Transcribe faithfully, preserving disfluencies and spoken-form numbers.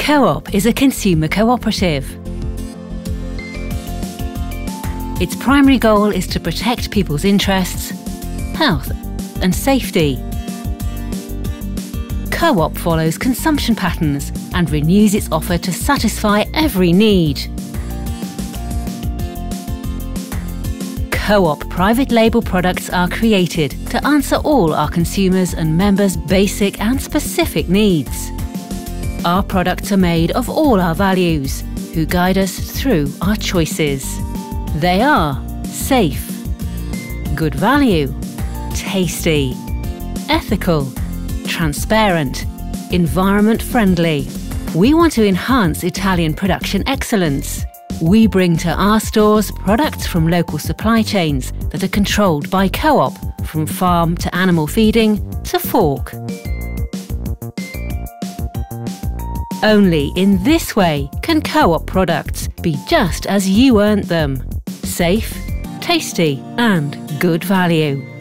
Co-op is a consumer cooperative. Its primary goal is to protect people's interests, health and safety. Co-op follows consumption patterns and renews its offer to satisfy every need. Co-op private label products are created to answer all our consumers' and members' basic and specific needs. Our products are made of all our values, who guide us through our choices. They are safe, good value, tasty, ethical, transparent, environment friendly. We want to enhance Italian production excellence. We bring to our stores products from local supply chains that are controlled by Co-op, from farm to animal feeding to fork. Only in this way can Co-op products be just as you earned them: safe, tasty and good value.